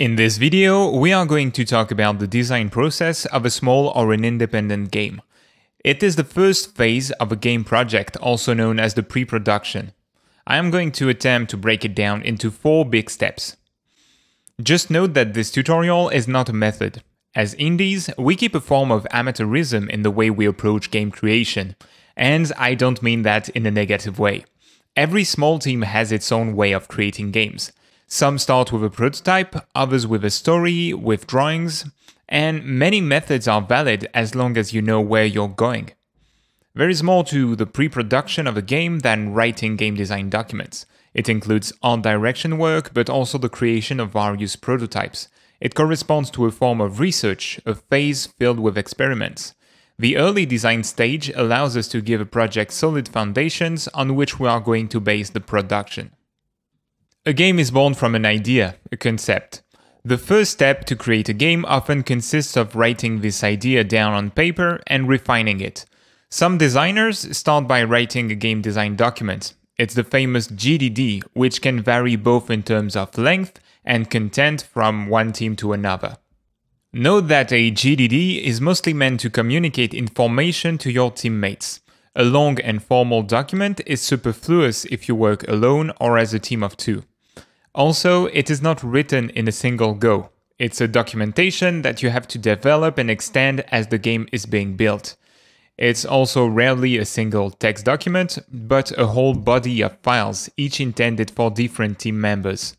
In this video, we are going to talk about the design process of a small or an independent game. It is the first phase of a game project, also known as the pre-production. I am going to attempt to break it down into 4 big steps. Just note that this tutorial is not a method. As indies, we keep a form of amateurism in the way we approach game creation, and I don't mean that in a negative way. Every small team has its own way of creating games. Some start with a prototype, others with a story, with drawings, and many methods are valid as long as you know where you're going. There is more to the pre-production of a game than writing game design documents. It includes art direction work, but also the creation of various prototypes. It corresponds to a form of research, a phase filled with experiments. The early design stage allows us to give a project solid foundations on which we are going to base the production. A game is born from an idea, a concept. The first step to create a game often consists of writing this idea down on paper and refining it. Some designers start by writing a game design document. It's the famous GDD, which can vary both in terms of length and content from one team to another. Note that a GDD is mostly meant to communicate information to your teammates. A long and formal document is superfluous if you work alone or as a team of 2. Also, it is not written in a single go. It's a documentation that you have to develop and extend as the game is being built. It's also rarely a single text document, but a whole body of files, each intended for different team members.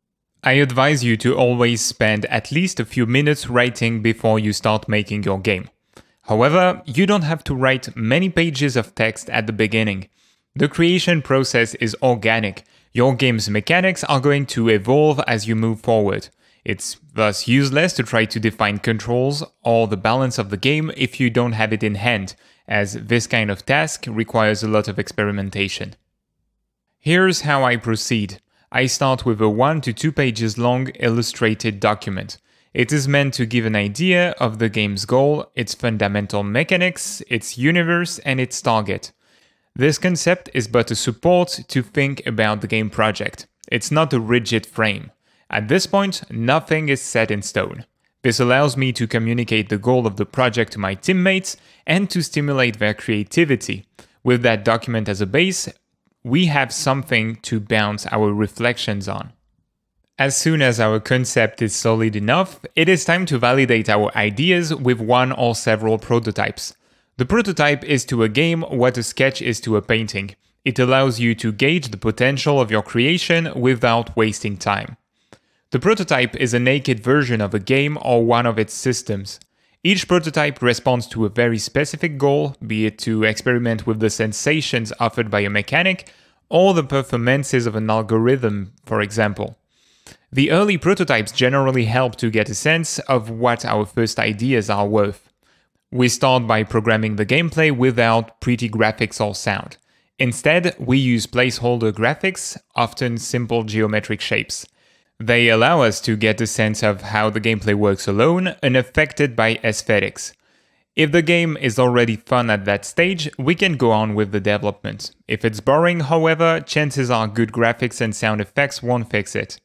I advise you to always spend at least a few minutes writing before you start making your game. However, you don't have to write many pages of text at the beginning. The creation process is organic. Your game's mechanics are going to evolve as you move forward. It's thus useless to try to define controls or the balance of the game if you don't have it in hand, as this kind of task requires a lot of experimentation. Here's how I proceed. I start with a 1 to 2 pages long illustrated document. It is meant to give an idea of the game's goal, its fundamental mechanics, its universe, and its target. This concept is but a support to think about the game project. It's not a rigid frame. At this point, nothing is set in stone. This allows me to communicate the goal of the project to my teammates and to stimulate their creativity. With that document as a base, we have something to bounce our reflections on. As soon as our concept is solid enough, it is time to validate our ideas with one or several prototypes. The prototype is to a game what a sketch is to a painting. It allows you to gauge the potential of your creation without wasting time. The prototype is a naked version of a game or one of its systems. Each prototype responds to a very specific goal, be it to experiment with the sensations offered by a mechanic or the performances of an algorithm, for example. The early prototypes generally help to get a sense of what our first ideas are worth. We start by programming the gameplay without pretty graphics or sound. Instead, we use placeholder graphics, often simple geometric shapes. They allow us to get a sense of how the gameplay works alone, unaffected by aesthetics. If the game is already fun at that stage, we can go on with the development. If it's boring, however, chances are good graphics and sound effects won't fix it.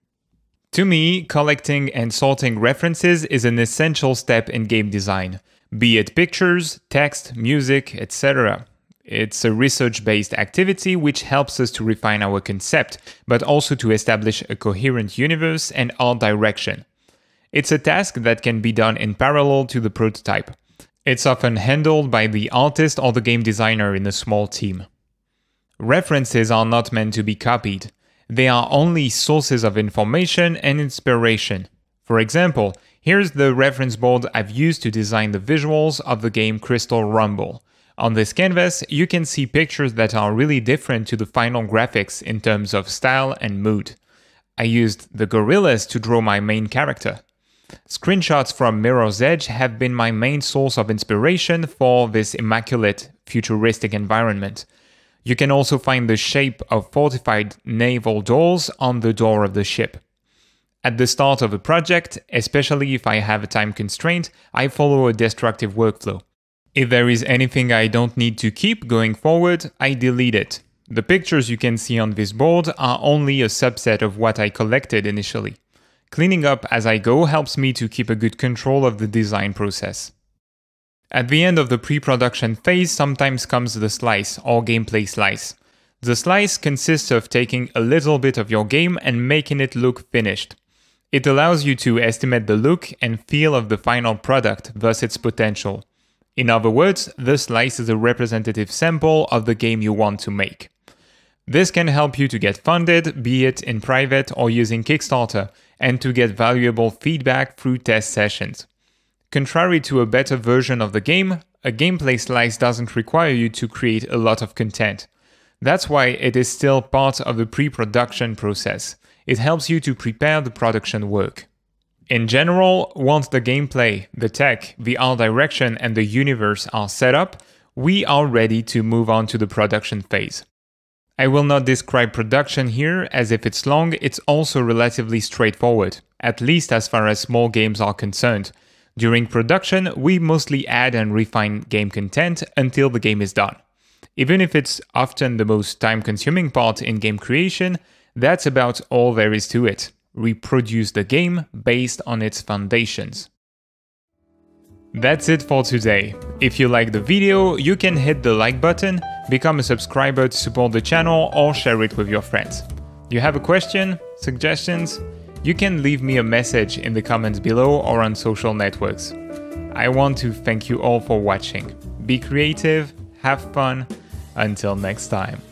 To me, collecting and sorting references is an essential step in game design, be it pictures, text, music, etc. It's a research-based activity which helps us to refine our concept, but also to establish a coherent universe and art direction. It's a task that can be done in parallel to the prototype. It's often handled by the artist or the game designer in a small team. References are not meant to be copied. They are only sources of information and inspiration. For example, here's the reference board I've used to design the visuals of the game Crystal Rumble. On this canvas, you can see pictures that are really different to the final graphics in terms of style and mood. I used the gorillas to draw my main character. Screenshots from Mirror's Edge have been my main source of inspiration for this immaculate, futuristic environment. You can also find the shape of fortified naval doors on the door of the ship. At the start of a project, especially if I have a time constraint, I follow a destructive workflow. If there is anything I don't need to keep going forward, I delete it. The pictures you can see on this board are only a subset of what I collected initially. Cleaning up as I go helps me to keep a good control of the design process. At the end of the pre-production phase sometimes comes the slice or gameplay slice. The slice consists of taking a little bit of your game and making it look finished. It allows you to estimate the look and feel of the final product, thus its potential. In other words, the slice is a representative sample of the game you want to make. This can help you to get funded, be it in private or using Kickstarter, and to get valuable feedback through test sessions. Contrary to a better version of the game, a gameplay slice doesn't require you to create a lot of content. That's why it is still part of the pre-production process. It helps you to prepare the production work. In general, once the gameplay, the tech, the art direction, and the universe are set up, we are ready to move on to the production phase. I will not describe production here, as if it's long, it's also relatively straightforward, at least as far as small games are concerned. During production, we mostly add and refine game content until the game is done. Even if it's often the most time-consuming part in game creation, that's about all there is to it. Reproduce the game based on its foundations. That's it for today. If you like the video, you can hit the like button, become a subscriber to support the channel, or share it with your friends. You have a question, suggestions? You can leave me a message in the comments below or on social networks. I want to thank you all for watching. Be creative, have fun, until next time.